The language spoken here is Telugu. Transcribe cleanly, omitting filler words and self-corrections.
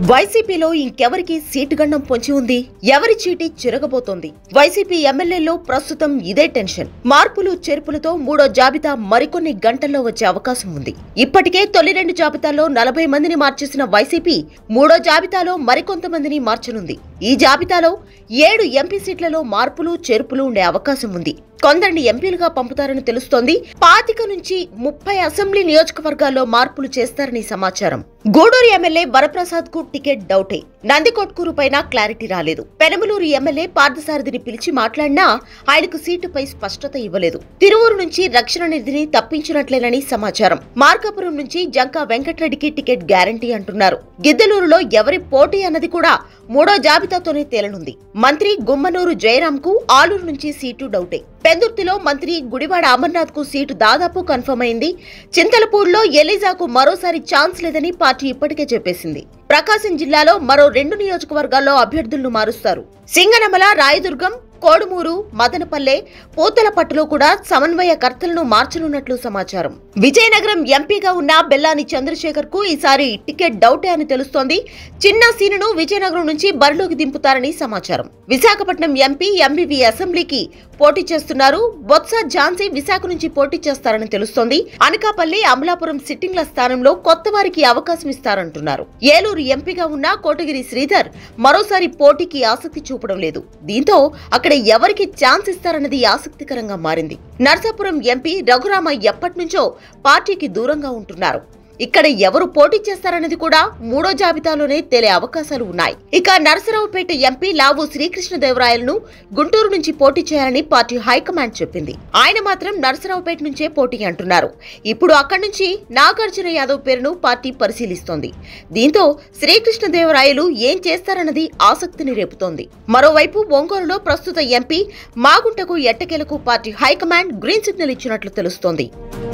వైసీపీలో ఇంకెవరికి సీటు గండం పొంచి ఉంది? ఎవరి చీటి చిరగబోతోంది? వైసీపీ ఎమ్మెల్యేల్లో ప్రస్తుతం ఇదే టెన్షన్. మార్పులు చేర్పులతో మూడో జాబితా మరికొన్ని గంటల్లో వచ్చే అవకాశం ఉంది. ఇప్పటికే తొలి 2 జాబితాల్లో 40 మందిని మార్చేసిన వైసీపీ మూడో జాబితాలో మరికొంతమందిని మార్చనుంది. ఈ జాబితాలో 7 ఎంపీ సీట్లలో మార్పులు చేర్పులు ఉండే అవకాశం ఉంది. కొందరిని ఎంపీలుగా పంపుతారని తెలుస్తోంది. 25 నుంచి 30 అసెంబ్లీ నియోజకవర్గాల్లో మార్పులు చేస్తారని సమాచారం. గూడూరు ఎమ్మెల్యే వరప్రసాద్ కు టికెట్ డౌటే. నందికొట్కూరు పైన క్లారిటీ రాలేదు. పెనమలూరు ఎమ్మెల్యే పార్థసారథిని పిలిచి మాట్లాడినా ఆయనకు సీటుపై స్పష్టత ఇవ్వలేదు. తిరువూరు నుంచి రక్షణ నిధిని తప్పించినట్లేనని సమాచారం. మార్కాపురం నుంచి జంకా వెంకటరెడ్డికి టికెట్ గ్యారంటీ అంటున్నారు. గిద్దలూరులో ఎవరి పోటీ అన్నది కూడా మూడో జాబితాతోనే తేలనుంది. మంత్రి గుమ్మనూరు జయరాం కు ఆలూరు నుంచి సీటు డౌటే. పెందుర్తిలో మంత్రి గుడివాడ అమర్నాథ్ కు సీటు దాదాపు కన్ఫర్మ్ అయింది. చింతలపూడిలో ఎలిజాకు మరోసారి ఛాన్స్ లేదని పార్టీ ఇప్పటికే చెప్పేసింది. ప్రకాశం జిల్లాలో మరో 2 నియోజకవర్గాల్లో అభ్యర్థులను మారుస్తారు. సింగనమల, రాయదుర్గం, కోడుమూరు, మదనపల్లె, పూతలపట్టులో కూడా సమన్వయకర్తలను మార్చనున్నట్లు సమాచారం. విజయనగరం ఎంపీగా ఉన్న బెల్లాని చంద్రశేఖర్ కు ఈసారి టికెట్ డౌటే అని తెలుస్తోంది. చిన్న సీనును విజయనగరం నుంచి బరిలోకి దింపుతారని సమాచారం. విశాఖపట్నం ఎంపీ ఎంబీవీ అసెంబ్లీకి పోటీ చేస్తున్నారు. బొత్స ఝాన్సీ విశాఖ నుంచి పోటీ చేస్తారని తెలుస్తోంది. అనకాపల్లి, అమలాపురం సిట్టింగ్ల స్థానంలో కొత్త వారికి అవకాశం ఇస్తారంటున్నారు. ఏలూరు ఎంపీగా ఉన్న కోటగిరి శ్రీధర్ మరోసారి పోటీకి ఆసక్తి చూపడం లేదు. దీంతో అక్కడ ఎవరికి ఛాన్స్ ఇస్తారన్నది ఆసక్తికరంగా మారింది. నర్సాపురం ఎంపీ రఘురామ ఎప్పటినుంచో పార్టీకి దూరంగా ఉంటున్నారు. ఇక్కడ ఎవరు పోటీ చేస్తారన్నది కూడా మూడో జాబితాలోనే తేలే అవకాశాలు ఉన్నాయి. ఇక నరసరావుపేట ఎంపీ లావు శ్రీకృష్ణదేవరాయలను గుంటూరు నుంచి పోటీ చేయాలని పార్టీ హైకమాండ్ చెప్పింది. ఆయన మాత్రం నరసరావుపేట నుంచే పోటీ అంటున్నారు. ఇప్పుడు అక్కడి నుంచి నాగార్జున యాదవ్ పేరును పార్టీ పరిశీలిస్తోంది. దీంతో శ్రీకృష్ణదేవరాయలు ఏం చేస్తారన్నది ఆసక్తిని రేపుతోంది. మరోవైపు ఒంగోలులో ప్రస్తుత ఎంపీ మాగుంటకు ఎట్టకేలకు పార్టీ హైకమాండ్ గ్రీన్ సిగ్నల్ ఇచ్చినట్లు తెలుస్తోంది.